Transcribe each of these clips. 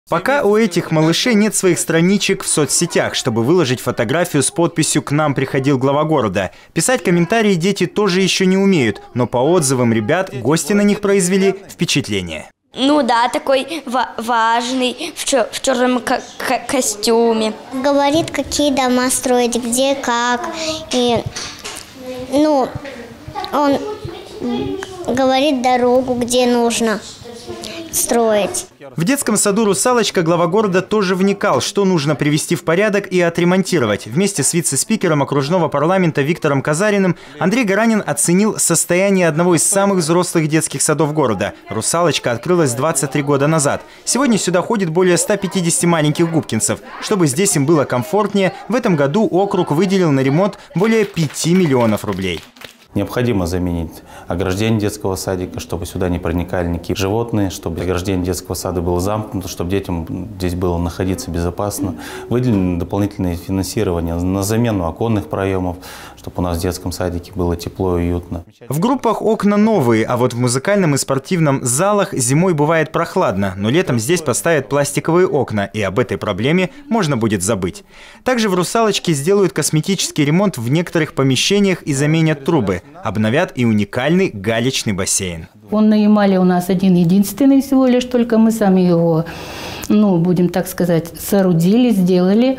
Пока у этих малышей нет своих страничек в соцсетях, чтобы выложить фотографию с подписью «К нам приходил глава города». Писать комментарии дети тоже еще не умеют, но по отзывам ребят гости на них произвели впечатление. Ну да, такой важный, в черном костюме. Говорит, какие дома строить, где, как. И, он говорит дорогу, где нужно строить. В детском саду «Русалочка» глава города тоже вникал, что нужно привести в порядок и отремонтировать. Вместе с вице-спикером окружного парламента Виктором Казариным Андрей Гаранин оценил состояние одного из самых взрослых детских садов города. «Русалочка» открылась 23 года назад. Сегодня сюда ходит более 150 маленьких губкинцев. Чтобы здесь им было комфортнее, в этом году округ выделил на ремонт более 5 миллионов рублей. Необходимо заменить ограждение детского садика, чтобы сюда не проникали никакие животные, чтобы ограждение детского сада было замкнуто, чтобы детям здесь было находиться безопасно. Выделено дополнительное финансирование на замену оконных проемов, чтобы у нас в детском садике было тепло и уютно. В группах окна новые, а вот в музыкальном и спортивном залах зимой бывает прохладно, но летом здесь поставят пластиковые окна, и об этой проблеме можно будет забыть. Также в «Русалочке» сделают косметический ремонт в некоторых помещениях и заменят трубы. Обновят и уникальный галечный бассейн. Он на Ямале у нас один-единственный всего лишь, только мы сами его, будем так сказать, соорудили, сделали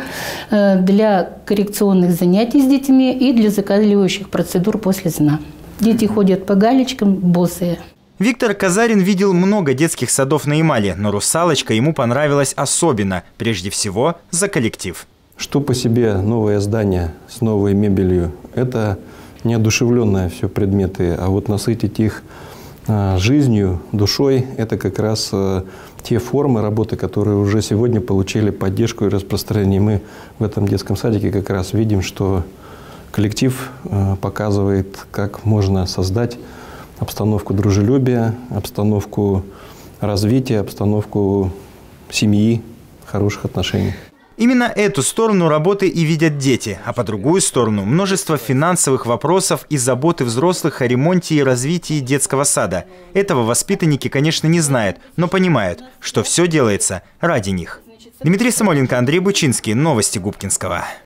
для коррекционных занятий с детьми и для закаливающих процедур после сна. Дети ходят по галечкам босые. Виктор Казарин видел много детских садов на Ямале, но «Русалочка» ему понравилась особенно, прежде всего, за коллектив. Что по себе новое здание с новой мебелью – это неодушевленные все предметы, а вот насытить их жизнью, душой – это как раз те формы работы, которые уже сегодня получили поддержку и распространение. Мы в этом детском садике как раз видим, что коллектив показывает, как можно создать обстановку дружелюбия, обстановку развития, обстановку семьи, хороших отношений. Именно эту сторону работы и видят дети, а по другую сторону – множество финансовых вопросов и заботы взрослых о ремонте и развитии детского сада. Этого воспитанники, конечно, не знают, но понимают, что все делается ради них. Дмитрий Самойленко, Андрей Бучинский. Новости Губкинского.